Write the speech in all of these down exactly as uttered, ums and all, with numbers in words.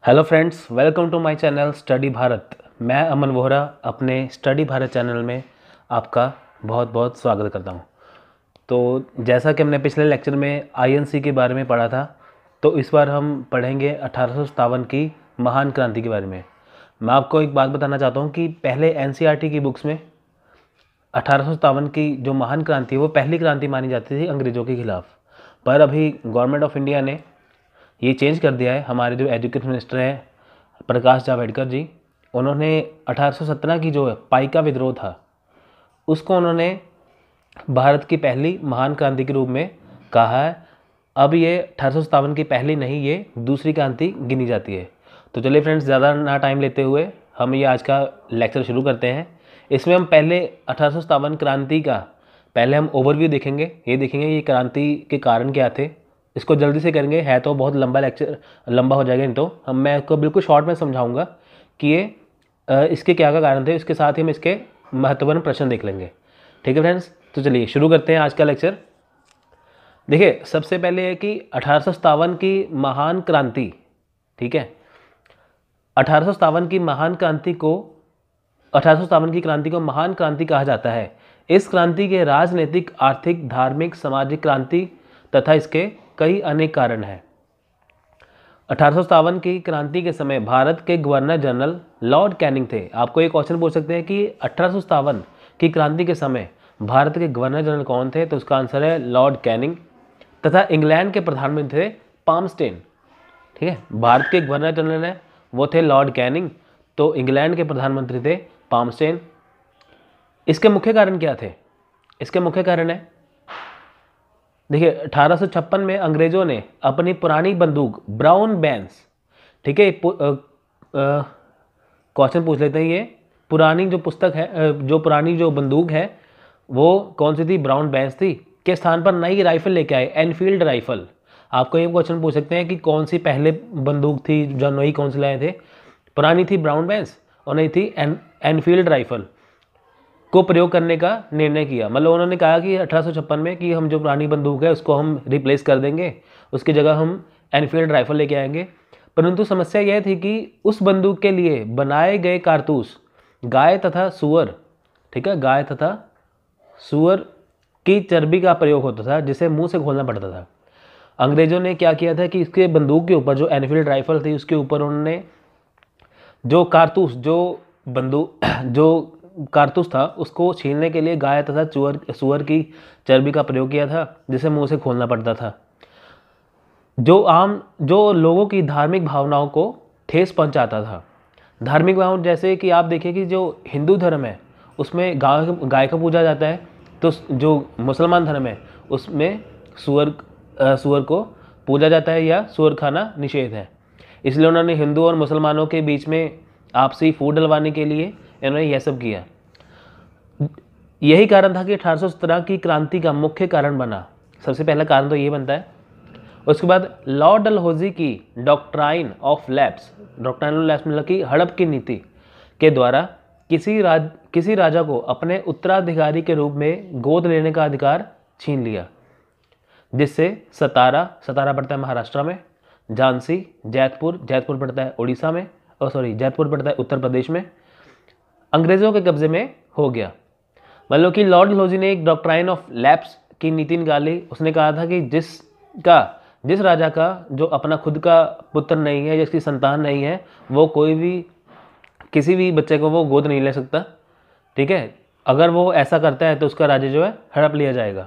Hello friends, welcome to my channel study Bharat. मैं अमन वोहरा अपने study Bharat channel में आपका बहुत बहुत स्वागत करता हूं। तो जैसा कि हमने पिछले लेक्चर में आईएनसी के बारे में पढ़ा था, तो इस बार हम पढ़ेंगे अठारह सौ सत्तावन की महान क्रांति के बारे में। मैं आपको एक बात बताना चाहता हूं कि पहले एनसीईआरटी की बुक्स में अठारह सौ सत्तावन की जो महान क्रांति है वो पहली क्रांति मानी जाती थी अंग्रेज़ों के खिलाफ, पर अभी गवर्नमेंट ऑफ इंडिया ने ये चेंज कर दिया है। हमारे जो एजुकेशन मिनिस्टर हैं प्रकाश जावड़ेकर जी, उन्होंने अठारह सौ सत्रह की जो पाइका विद्रोह था उसको उन्होंने भारत की पहली महान क्रांति के रूप में कहा है। अब ये अठारह सौ सत्तावन की पहली नहीं, ये दूसरी क्रांति गिनी जाती है। तो चलिए फ्रेंड्स, ज़्यादा ना टाइम लेते हुए हम ये आज का लेक्चर शुरू करते हैं। इसमें हम पहले अठारह सौ सत्तावन क्रांति का पहले हम ओवरव्यू देखेंगे। ये देखेंगे ये क्रांति के कारण क्या थे, इसको जल्दी से करेंगे, है तो बहुत लंबा लेक्चर, लंबा हो जाएगा। नहीं तो हम मैं इसको बिल्कुल शॉर्ट में समझाऊंगा कि ये इसके क्या क्या कारण थे। इसके साथ ही हम इसके महत्वपूर्ण प्रश्न देख लेंगे। ठीक है फ्रेंड्स, तो चलिए शुरू करते हैं आज का लेक्चर। देखिए, सबसे पहले है कि अठारह सौ सत्तावन की महान क्रांति, ठीक है, अठारह सौ सत्तावन की महान क्रांति को अठारह सौ सत्तावन की क्रांति को महान क्रांति कहा जाता है। इस क्रांति के राजनीतिक, आर्थिक, धार्मिक, सामाजिक क्रांति तथा इसके कई अनेक कारण हैं। अठारह सौ सत्तावन की क्रांति के समय भारत के गवर्नर जनरल लॉर्ड कैनिंग थे। आपको एक क्वेश्चन पूछ सकते हैं कि अठारह सौ सत्तावन की क्रांति के समय भारत के गवर्नर जनरल कौन थे, तो उसका आंसर है लॉर्ड कैनिंग। तथा इंग्लैंड के प्रधानमंत्री थे पामस्टेन। ठीक है, भारत के गवर्नर जनरल हैं वो थे लॉर्ड कैनिंग, तो इंग्लैंड के प्रधानमंत्री थे पामस्टेन। इसके मुख्य कारण क्या थे? इसके मुख्य कारण है, देखिए, अठारह सौ छप्पन में अंग्रेजों ने अपनी पुरानी बंदूक ब्राउन बैंस, ठीक है, क्वेश्चन पूछ लेते हैं, ये पुरानी जो पुस्तक है, जो पुरानी जो बंदूक है वो कौन सी थी? ब्राउन बैंस थी। के स्थान पर नई राइफल लेके आए, एनफील्ड राइफल। आपको ये क्वेश्चन पूछ सकते हैं कि कौन सी पहले बंदूक थी जो नई कौन सी लाए थे? पुरानी थी ब्राउन बैंस और नई थी एन एनफील्ड राइफल को प्रयोग करने का निर्णय किया। मतलब उन्होंने कहा कि अठारह सौ छप्पन में कि हम जो पुरानी बंदूक है उसको हम रिप्लेस कर देंगे, उसकी जगह हम एनफील्ड राइफल लेके आएंगे। परंतु समस्या यह थी कि उस बंदूक के लिए बनाए गए कारतूस गाय तथा सुअर, ठीक है, गाय तथा सुअर की चर्बी का प्रयोग होता था, जिसे मुंह से खोलना पड़ता था। अंग्रेजों ने क्या किया था कि इसके बंदूक के ऊपर जो एनफील्ड राइफल थी उसके ऊपर उन्होंने जो कारतूस, जो बंदूक जो कारतूस था उसको छीलने के लिए गाय तथा सुअर सुअर की चर्बी का प्रयोग किया था, जिसे मुंह से खोलना पड़ता था, जो आम जो लोगों की धार्मिक भावनाओं को ठेस पहुंचाता था। धार्मिक भावना जैसे कि आप देखिए कि जो हिंदू धर्म है उसमें गाय गाय का पूजा जाता है, तो जो मुसलमान धर्म है उसमें सुअर सुअर को पूजा जाता है या सुअर खाना निषेध है। इसलिए उन्होंने हिंदू और मुसलमानों के बीच में आपसी फूट डलवाने के लिए इन्होंने यह सब किया। यही कारण था कि अठारह सौ सत्रह की क्रांति का मुख्य कारण बना। सबसे पहला कारण तो ये बनता है। उसके बाद लॉर्ड डलहौजी की doctrine of lapse, doctrine of lapse मतलब कि हड़प की नीति के द्वारा किसी राज किसी राजा को अपने उत्तराधिकारी के रूप में गोद लेने का अधिकार छीन लिया, जिससे सतारा सतारा पड़ता है महाराष्ट्र में, झांसी, जैतपुर जैतपुर पड़ता है उड़ीसा में, और सॉरी जैतपुर पड़ता है उत्तर प्रदेश में, अंग्रेजों के कब्जे में हो गया। मतलब कि लॉर्ड डलहौजी ने एक डॉक्ट्राइन ऑफ लैप्स की नीति निकाली। उसने कहा था कि जिसका जिस राजा का जो अपना खुद का पुत्र नहीं है, जिसकी संतान नहीं है, वो कोई भी किसी भी बच्चे को वो गोद नहीं ले सकता। ठीक है, अगर वो ऐसा करता है तो उसका राज्य जो है हड़प लिया जाएगा।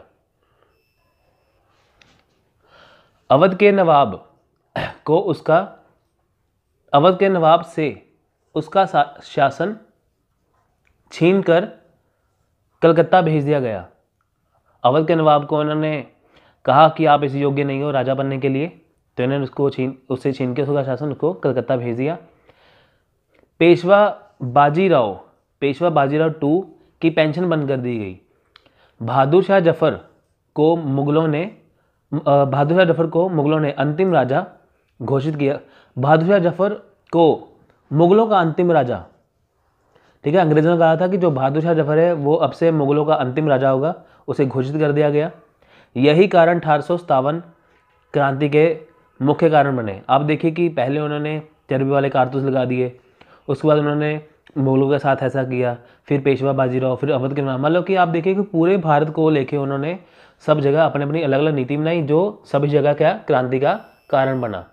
अवध के नवाब को उसका अवध के नवाब से उसका शासन छीनकर कलकत्ता भेज दिया गया। अवध के नवाब को उन्होंने कहा कि आप इस योग्य नहीं हो राजा बनने के लिए, तो इन्होंने उसको छीन उससे छीन के उसका शासन उसको कलकत्ता भेज दिया। पेशवा बाजीराव पेशवा बाजीराव टू की पेंशन बंद कर दी गई। बहादुर शाह जफर को मुगलों ने बहादुर शाह जफर को मुगलों ने अंतिम राजा घोषित किया। बहादुर शाह जफर को मुगलों का अंतिम राजा, ठीक है, अंग्रेजों ने कहा था कि जो बहादुर शाह जफर है वो अब से मुगलों का अंतिम राजा होगा, उसे घोषित कर दिया गया। यही कारण अठारह सौ सत्तावन क्रांति के मुख्य कारण बने। आप देखिए कि पहले उन्होंने चर्बी वाले कारतूस लगा दिए। उसके बाद उन्होंने मुगलों के साथ ऐसा किया, फिर पेशवा बाजीराव, फिर अवध के नाम, मतलब कि आप देखिए कि पूरे भारत को लेके उन्होंने सब जगह अपनी अपनी अलग अलग नीति बनाई, जो सभी जगह क्या क्रांति का कारण बना।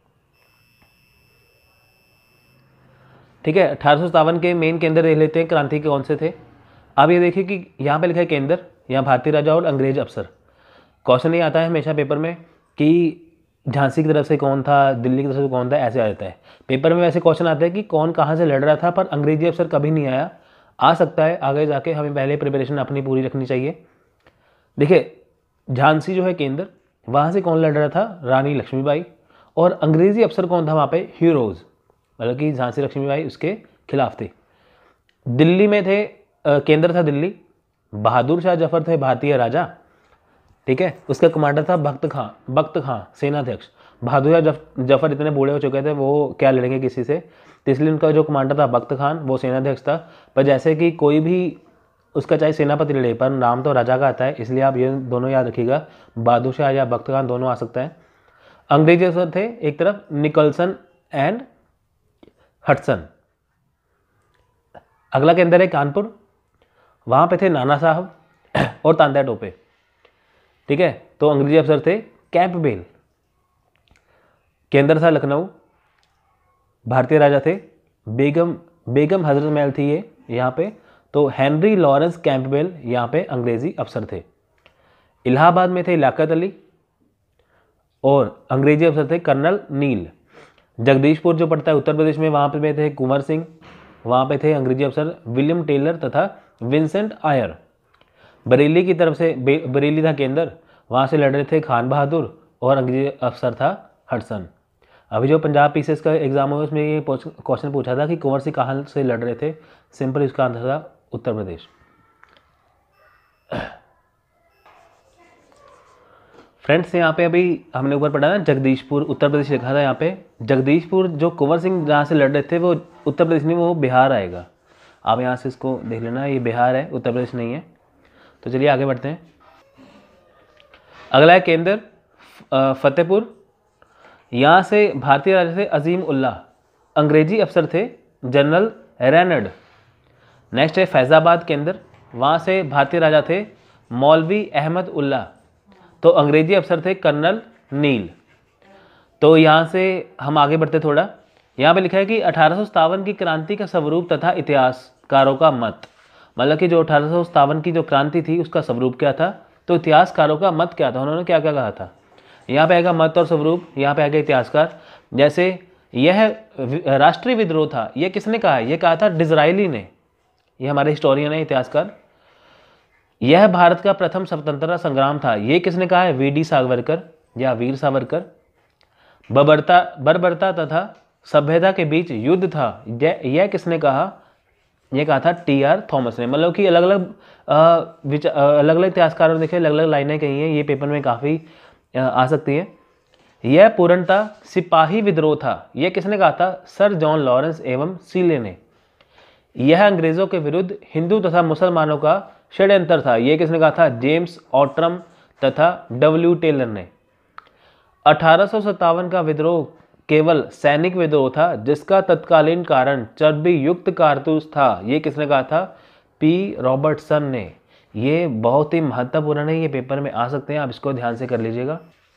ठीक है, अठारह सौ सत्तावन के मेन केंद्र देख लेते हैं क्रांति के कौन से थे। अब ये देखिए कि यहाँ पे लिखा है केंद्र, यहाँ भारतीय राजा और अंग्रेज अफसर। क्वेश्चन ये आता है हमेशा पेपर में कि झांसी की तरफ से कौन था, दिल्ली की तरफ से कौन था, ऐसे आ जाता है पेपर में। वैसे क्वेश्चन आता है कि कौन कहाँ से लड़ रहा था, पर अंग्रेजी अफसर कभी नहीं आया। आ सकता है आगे जाके, हमें पहले प्रिपरेशन अपनी पूरी रखनी चाहिए। देखिए झांसी जो है केंद्र, वहाँ से कौन लड़ रहा था, रानी लक्ष्मीबाई। और अंग्रेजी अफसर कौन था वहाँ पे, हीरोज, मतलब कि झांसी लक्ष्मीबाई उसके खिलाफ थे। दिल्ली में थे, केंद्र था दिल्ली, बहादुर शाह जफर थे भारतीय राजा। ठीक है, उसका कमांडर था बख्त खां, बख्त खां सेनाध्यक्ष। बहादुर शाह जफ, जफर इतने बूढ़े हो चुके थे, वो क्या लड़ेंगे किसी से, तो इसलिए उनका जो कमांडर था बख्त खान, वो सेनाध्यक्ष था। पर जैसे कि कोई भी उसका चाहे सेनापति लड़े, पर नाम तो राजा का आता है, इसलिए आप ये दोनों याद रखिएगा, बहादुर शाह या बख्त खान दोनों आ सकता है। अंग्रेजी अफसर थे एक तरफ निकलसन एंड हटसन। अगला केंद्र है कानपुर, वहाँ पे थे नाना साहब और तांत्या टोपे। ठीक है, तो अंग्रेजी अफसर थे कैंपबेल। केंद्र था लखनऊ, भारतीय राजा थे बेगम बेगम हजरत महल थी ये यहाँ पे, तो हेनरी लॉरेंस कैंपबेल यहाँ पे अंग्रेजी अफसर थे। इलाहाबाद में थे लियाकत अली और अंग्रेजी अफसर थे कर्नल नील। जगदीशपुर जो पड़ता है उत्तर प्रदेश में, वहाँ पे थे कुंवर सिंह, वहाँ पे थे अंग्रेजी अफसर विलियम टेलर तथा विंसेंट आयर। बरेली की तरफ से, बरेली था केंद्र, वहाँ से लड़ रहे थे खान बहादुर और अंग्रेजी अफसर था हडसन। अभी जो पंजाब पीसीएस का एग्जाम हुआ उसमें ये क्वेश्चन पूछा था कि कुंवर सिंह कहाँ से लड़ रहे थे, सिंपल इसका आंसर था उत्तर प्रदेश। फ्रेंड्स यहाँ पे अभी हमने ऊपर पढ़ा ना जगदीशपुर उत्तर प्रदेश लिखा था, यहाँ पे जगदीशपुर जो कुंवर सिंह जहाँ से लड़ रहे थे वो उत्तर प्रदेश नहीं, वो बिहार आएगा। आप यहाँ से इसको देख लेना, ये बिहार है, उत्तर प्रदेश नहीं है। तो चलिए आगे बढ़ते हैं। अगला है केंद्र फतेहपुर, यहाँ से भारतीय राजा थे अजीम उल्ला, अंग्रेजी अफसर थे जनरल रेनड। नेक्स्ट है फैज़ाबाद केंद्र, वहाँ से भारतीय राजा थे मौलवी अहमद उल्ला, तो अंग्रेजी अफसर थे कर्नल नील। तो यहाँ से हम आगे बढ़ते थोड़ा, यहाँ पे लिखा है कि अठारह सौ सत्तावन की क्रांति का स्वरूप तथा इतिहासकारों का मत, मतलब कि जो अठारह सौ सत्तावन की जो क्रांति थी उसका स्वरूप क्या था, तो इतिहासकारों का मत क्या था, उन्होंने क्या क्या कहा था। यहाँ पे आएगा मत और स्वरूप, यहाँ पे आएगा इतिहासकार। जैसे यह राष्ट्रीय विद्रोह था, यह किसने कहा, यह कहा था डिज़रायली ने, यह हमारे हिस्टोरियन है इतिहासकार। यह भारत का प्रथम स्वतंत्रता संग्राम था, यह किसने कहा है, वी डी सावरकर या वीर सावरकर। बर्बरता बर्बरता तथा सभ्यता के बीच युद्ध था, यह किसने कहा, यह कहा था टी आर थॉमस ने। मतलब कि अलग अलग अलग अलग इतिहासकारों ने देखे, अलग अलग लाइनें कही हैं, ये पेपर में काफ़ी आ सकती है। यह पूर्णतः सिपाही विद्रोह था, यह किसने कहा था, सर जॉन लॉरेंस एवं सीले ने। यह अंग्रेजों के विरुद्ध हिंदू तथा मुसलमानों का षड्यंत्र था, यह किसने कहा था, जेम्स ऑट्रम तथा डब्ल्यू टेलर ने। अठारह सौ सत्तावन का विद्रोह केवल सैनिक विद्रोह था जिसका तत्कालीन कारण चर्बी युक्त कारतूस था, यह किसने कहा था, पी रॉबर्टसन ने। ये बहुत ही महत्वपूर्ण है, ये पेपर में आ सकते हैं, आप इसको ध्यान से कर लीजिएगा।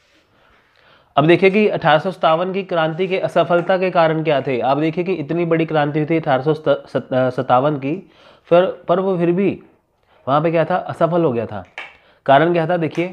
अब देखिए कि अठारह सौ सत्तावन की क्रांति के असफलता के कारण क्या थे। आप देखिए कि इतनी बड़ी क्रांति हुई थी अठारह सौ सत्तावन की, फिर पर वो फिर भी वहाँ पे क्या था, असफल हो गया था। कारण क्या था, देखिए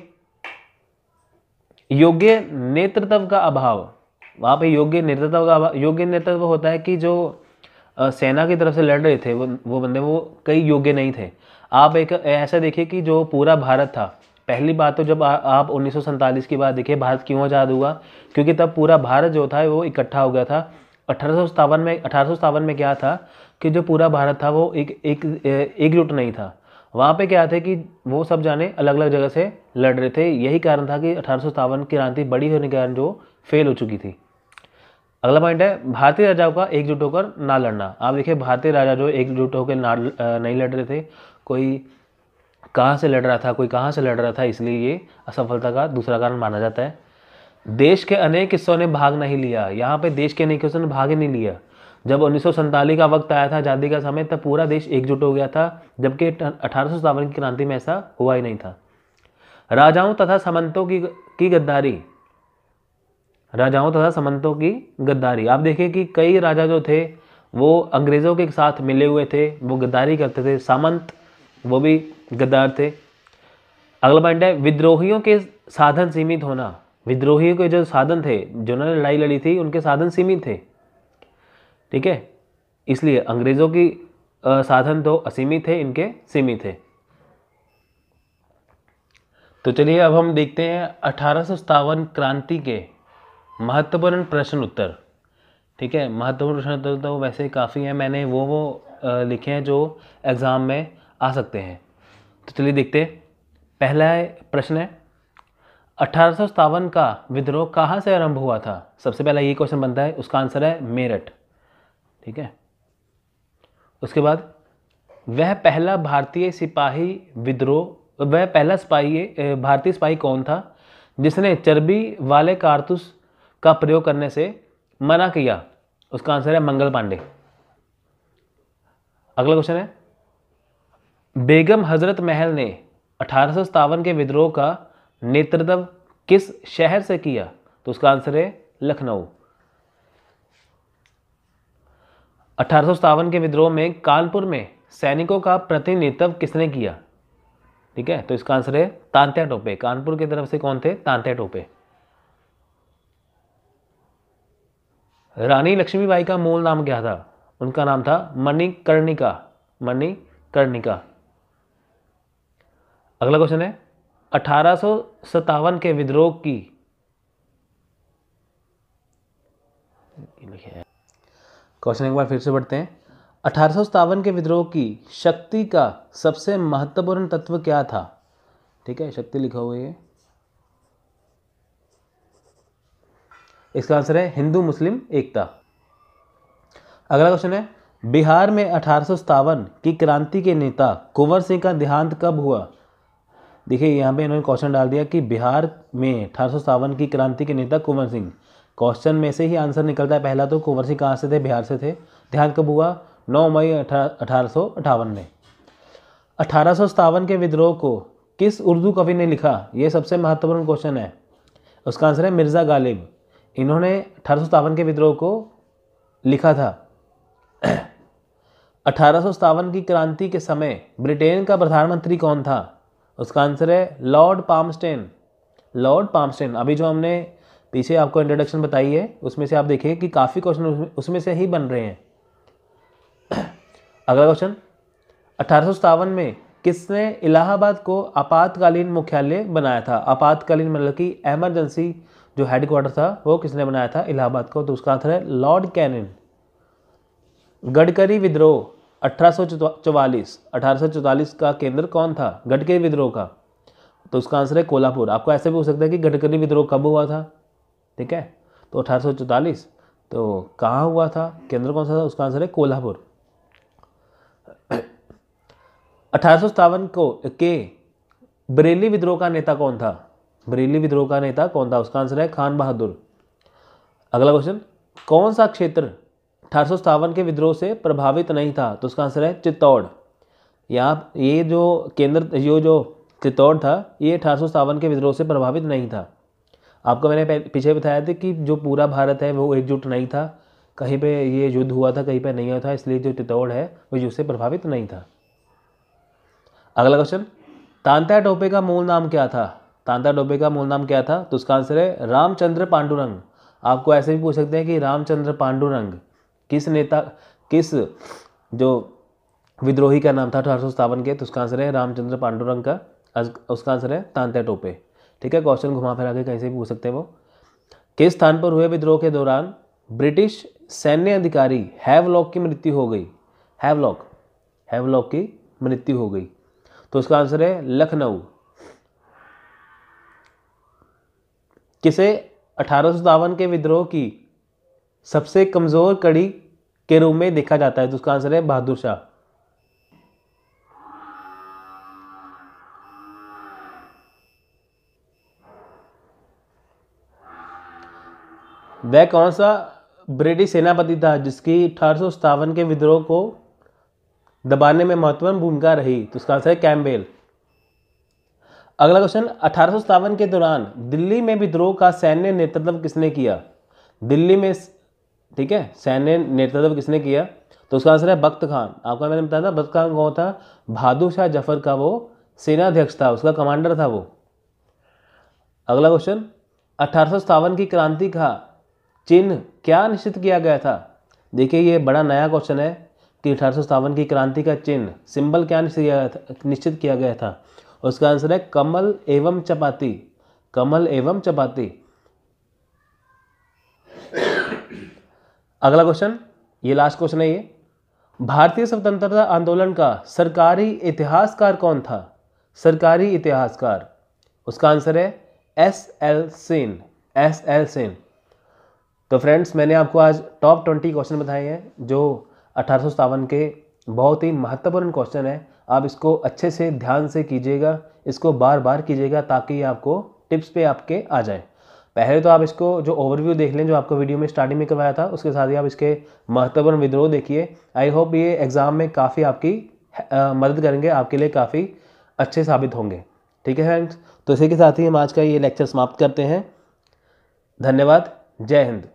योग्य नेतृत्व का अभाव। वहाँ पे योग्य नेतृत्व का अभाव, योग्य नेतृत्व होता है कि जो सेना की तरफ से लड़ रहे थे वो वो बंदे वो कई योग्य नहीं थे। आप एक ऐसा देखिए कि जो पूरा भारत था, पहली बात तो जब आ, आप उन्नीस सौ सैंतालीस की बात देखिए, भारत क्यों आज़ाद हुआ, क्योंकि तब पूरा भारत जो था वो इकट्ठा हो गया था। अठारह सौ सत्तावन में अठारह सौ सत्तावन में क्या था कि जो पूरा भारत था वो एक एक एकजुट नहीं था। वहाँ पे क्या थे कि वो सब जाने अलग अलग जगह से लड़ रहे थे। यही कारण था कि अठारह सौ सत्तावन की क्रांति बड़ी होने के कारण जो फेल हो चुकी थी। अगला पॉइंट है भारतीय राजाओं का एकजुट होकर ना लड़ना। आप देखिए भारतीय राजा जो एकजुट होकर ना नहीं लड़ रहे थे, कोई कहाँ से लड़ रहा था, कोई कहाँ से लड़ रहा था, इसलिए ये असफलता का दूसरा कारण माना जाता है। देश के अनेक हिस्सों ने भाग नहीं लिया। यहाँ पे देश के अनेक हिस्सों ने भाग ही नहीं लिया। जब उन्नीस सौ सैंतालीस का वक्त आया था, आज़ादी का समय, तब पूरा देश एकजुट हो गया था, जबकि अठारह सौ सत्तावन की क्रांति में ऐसा हुआ ही नहीं था। राजाओं तथा सामंतों की की गद्दारी, राजाओं तथा सामंतों की गद्दारी। आप देखिए कि कई राजा जो थे वो अंग्रेज़ों के साथ मिले हुए थे, वो गद्दारी करते थे। सामंत वो भी गद्दार थे। अगला पॉइंट है विद्रोहियों के साधन सीमित होना। विद्रोहियों के जो साधन थे, जिन्होंने लड़ाई लड़ी थी, उनके साधन सीमित थे, ठीक है, इसलिए अंग्रेज़ों की साधन तो असीमित थे, इनके सीमित थे। तो चलिए अब हम देखते हैं अठारह सौ सत्तावन क्रांति के महत्वपूर्ण प्रश्न उत्तर, ठीक है। महत्वपूर्ण प्रश्न उत्तर तो वैसे काफ़ी हैं, मैंने वो वो लिखे हैं जो एग्ज़ाम में आ सकते हैं। तो चलिए देखते हैं। पहला प्रश्न है अठारह सौ सत्तावन का विद्रोह कहाँ से आरंभ हुआ था। सबसे पहला ये क्वेश्चन बनता है, उसका आंसर है मेरठ, ठीक है। उसके बाद वह पहला भारतीय सिपाही विद्रोह वह पहला सिपाही भारतीय सिपाही कौन था जिसने चर्बी वाले कारतूस का प्रयोग करने से मना किया। उसका आंसर है मंगल पांडे। अगला क्वेश्चन है बेगम हजरत महल ने अठारह सौ सत्तावन के विद्रोह का नेतृत्व किस शहर से किया। तो उसका आंसर है लखनऊ। अठारह सौ सत्तावन के विद्रोह में कानपुर में सैनिकों का प्रतिनिधित्व किसने किया, ठीक है। तो इसका आंसर है तांत्या टोपे। कानपुर की तरफ से कौन थे, तांत्या टोपे। रानी लक्ष्मीबाई का मूल नाम क्या था। उनका नाम था मणिकर्णिका, मणिकर्णिका। अगला क्वेश्चन है अठारह सौ सत्तावन के विद्रोह की क्वेश्चन एक बार फिर से पढ़ते हैं। अठारह सौ सत्तावन के विद्रोह की शक्ति का सबसे महत्वपूर्ण तत्व क्या था, ठीक है, शक्ति लिखा हुआ है। इसका आंसर है हिंदू मुस्लिम एकता। अगला क्वेश्चन है बिहार में अठारह सौ सत्तावन की क्रांति के नेता कुंवर सिंह का देहांत कब हुआ। देखिए यहाँ पे इन्होंने क्वेश्चन डाल दिया कि बिहार में अठारह सौ सत्तावन की क्रांति के नेता कुंवर सिंह। क्वेश्चन में से ही आंसर निकलता है पहला, तो कुंवर सिंह कहाँ से थे, बिहार से थे। देहांत कब हुआ, नौ मई अठारह सौ अट्ठावन में। अठारह सौ सत्तावन के विद्रोह को किस उर्दू कवि ने लिखा, ये सबसे महत्वपूर्ण क्वेश्चन है। उसका आंसर है मिर्ज़ा गालिब। इन्होंने अठारह सौ सत्तावन के विद्रोह को लिखा था। अठारह सौ सत्तावन की क्रांति के समय ब्रिटेन का प्रधानमंत्री कौन था। उसका आंसर है लॉर्ड पामस्टेन, लॉर्ड पामस्टेन। अभी जो हमने पीछे आपको इंट्रोडक्शन बताई है उसमें से आप देखिए कि काफ़ी क्वेश्चन उसमें, उसमें से ही बन रहे हैं। अगला क्वेश्चन अठारह सौ सत्तावन में किसने इलाहाबाद को आपातकालीन मुख्यालय बनाया था। आपातकालीन मतलब कि एमरजेंसी जो हेडक्वार्टर था वो किसने बनाया था इलाहाबाद को। तो उसका आंसर है लॉर्ड कैनिन। गडकरी विद्रोह अठारह सौ चौवालीस अठारह सौ चौवालीस का केंद्र कौन था गडकरी विद्रोह का। तो उसका आंसर है कोल्हापुर। आपको ऐसे भी हो सकता है कि गडकरी विद्रोह कब हुआ था, ठीक है। तो अठारह सौ चौवालीस तो कहाँ हुआ था, केंद्र कौन सा था, उसका आंसर है कोल्हापुर। अठारह सौ सत्तावन को के बरेली विद्रोह का नेता कौन था। बरेली विद्रोह का नेता कौन था, उसका आंसर है खान बहादुर। अगला क्वेश्चन कौन सा क्षेत्र अठारह सौ सत्तावन के विद्रोह से प्रभावित नहीं था। तो उसका आंसर है चित्तौड़। यहाँ ये जो केंद्र ये जो चित्तौड़ था ये अठारह सौ सत्तावन के विद्रोह से प्रभावित नहीं था। आपको मैंने पीछे बताया था कि जो पूरा भारत है वो एकजुट नहीं था, कहीं पे ये युद्ध हुआ था कहीं पे नहीं हुआ था, इसलिए जो चित्तौड़ है वो युद्ध से प्रभावित नहीं था। अगला क्वेश्चन तांत्या टोपे का मूल नाम क्या था। तांत्या टोपे का मूल नाम क्या था। तो उसका आंसर है रामचंद्र पांडुरंग। आपको ऐसे भी पूछ सकते हैं कि रामचंद्र पांडुरंग किस नेता किस जो विद्रोही का नाम था अठारह सौ सत्तावन के। तो उसका आंसर है रामचंद्र पांडुरंग का, उसका आंसर है तांत्या टोपे, ठीक है। क्वेश्चन घुमा फिरा के कहीं से भी पूछ सकते हैं वो। किस स्थान पर हुए विद्रोह के दौरान ब्रिटिश सैन्य अधिकारी हैवलॉक की मृत्यु हो गई। हैवलॉक हैवलॉक की मृत्यु हो गई। तो उसका आंसर है लखनऊ। किसे अठारह सौ सत्तावन के विद्रोह की सबसे कमजोर कड़ी के रूप में देखा जाता है। तो उसका आंसर है बहादुर शाह। वह कौन सा ब्रिटिश सेनापति था जिसकी अठारह सौ सत्तावन के विद्रोह को दबाने में महत्वपूर्ण भूमिका रही? तो उसका आंसर है कैम्पबेल। अगला क्वेश्चन, अठारह सौ सत्तावन के दौरान दिल्ली में विद्रोह का सैन्य नेतृत्व किसने किया? दिल्ली में, ठीक है, सैन्य नेतृत्व किसने किया? तो उसका आंसर है बख्त खान। आपको मैंने बताया था बख्त खान कौन था? बहादुर शाह जफर का वो सेनाध्यक्ष था, उसका कमांडर था वो। अगला क्वेश्चन, अठारह सौ सत्तावन की क्रांति का चिन्ह क्या निश्चित किया गया था? देखिए ये बड़ा नया क्वेश्चन है कि अठारह सौ सत्तावन की क्रांति का चिन्ह, सिंबल क्या निश्चित किया गया था? निश्चित किया गया था उसका आंसर है कमल एवं चपाती। कमल एवं चपाती। अगला क्वेश्चन, ये लास्ट क्वेश्चन है ये, भारतीय स्वतंत्रता आंदोलन का सरकारी इतिहासकार कौन था? सरकारी इतिहासकार, उसका आंसर है S L Sen. S L Sen. तो फ्रेंड्स, मैंने आपको आज टॉप ट्वेंटी क्वेश्चन बताए हैं जो अठारह सौ सत्तावन के बहुत ही महत्वपूर्ण क्वेश्चन है। आप इसको अच्छे से ध्यान से कीजिएगा, इसको बार बार कीजिएगा ताकि आपको टिप्स पे आपके आ जाए। पहले तो आप इसको जो ओवरव्यू देख लें जो आपको वीडियो में स्टार्टिंग में करवाया था, उसके साथ ही आप इसके महत्वपूर्ण विद्रोह देखिए। आई होप ये एग्ज़ाम में काफ़ी आपकी आ, मदद करेंगे, आपके लिए काफ़ी अच्छे साबित होंगे। ठीक है फ्रेंड्स, तो इसी के साथ ही हम आज का ये लेक्चर समाप्त करते हैं। धन्यवाद। जय हिंद।